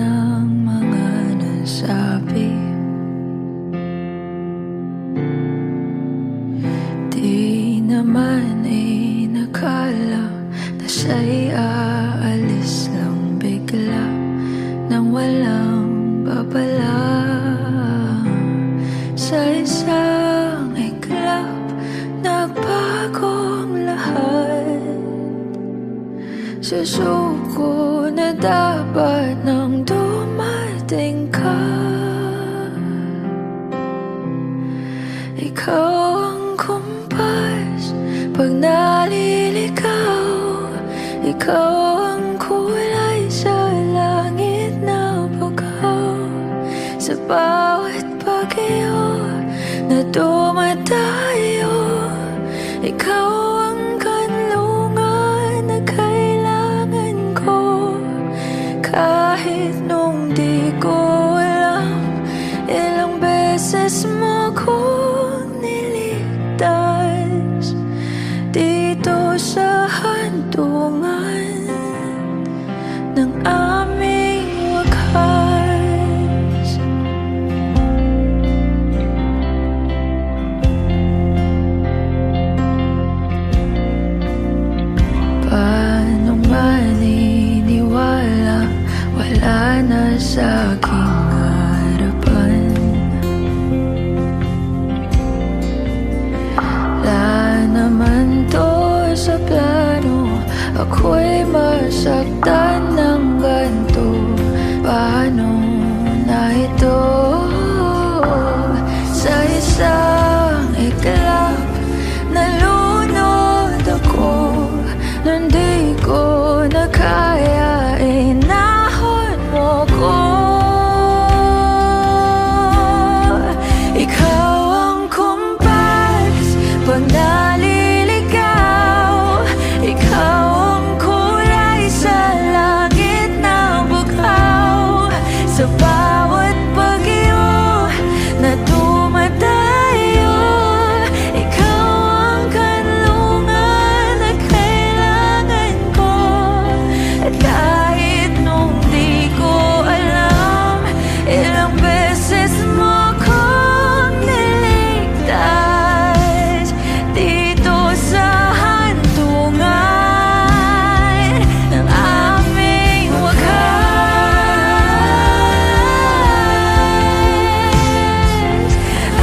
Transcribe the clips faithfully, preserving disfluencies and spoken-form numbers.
ng mga nasabi. Di naman ay nakala na siya'y aalis lang bigla nang walang babala. Sa isang iglap, nagbago ang lahat. Susuko na dapat nang dumating ka. Ikaw ang kumpas pag naliligaw. Ikaw ang kulay sa langit na bagaw. Sa bawat bagyo na dumadayo, ikaw ang kanlungan na kailangan ko. Kahit nung di ko alam, ilang beses mo kong niligtas. Dito sa hantungan ng aming wakas. Paano maniniwala, wala na sa aking harapan. Wala naman to sa plano, ako'y masaktan ng ganito. Paano na ito? Sa isang iglap, nalunod ako. Nung di ko na kaya, inahon mo ko. Ikaw ang kumpas pag naliligaw. Ikaw ang kulay sa langit na bughaw. Sa bawat bagyo na dumadayo, ikaw ang kanlungan na kailangan ko. At kahit nung di ko alam, ilang beses mo kong niligtas. Dito sa hantungan ng aming wakas.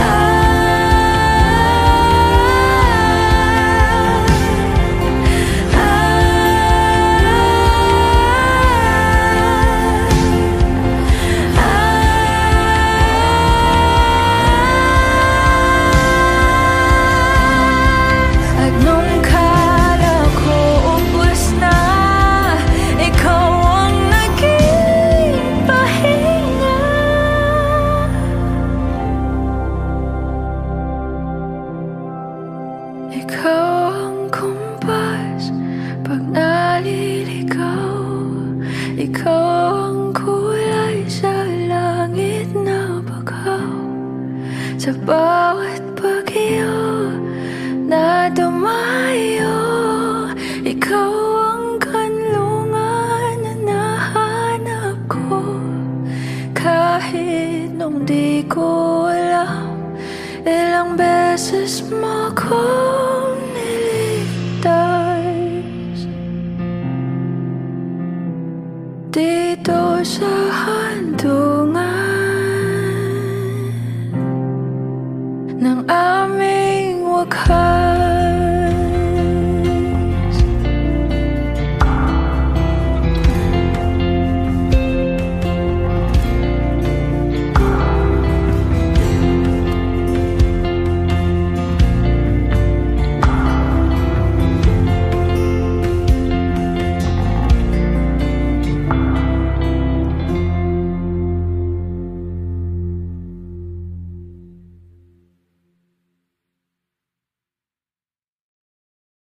At nung kala ko ubos na, ikaw ang naging pahinga. Ikaw ang kumpas pag naliligaw. Ikaw ang kulay sa langit na bagaw. Sa bawat bagyo na dumayo, ikaw ang kanlungan na nahanap ko. Kahit nung di ko alam, ilang beses mo kong niligtas. Dito sa hantungan